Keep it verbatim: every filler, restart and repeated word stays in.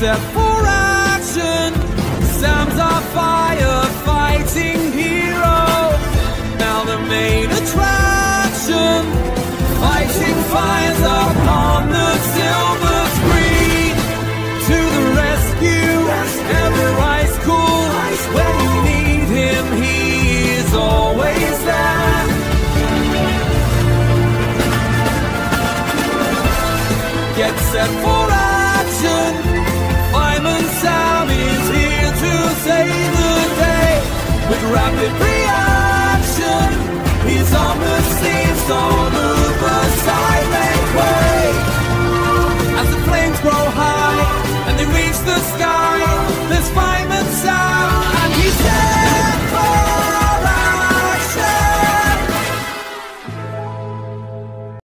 set for action. Sam's our firefighting hero, now the main attraction. Fighting fires upon the silver screen. To the rescue, ever ice cool. When you need him, he is always there. Get set for action. Fireman Sam is here to save the day. With rapid reaction, he's on the scene, so move aside, baby.